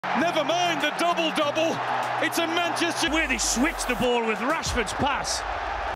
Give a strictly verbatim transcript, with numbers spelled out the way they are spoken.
Never mind the double-double. It's a Manchester... Where they switched the ball with Rashford's pass.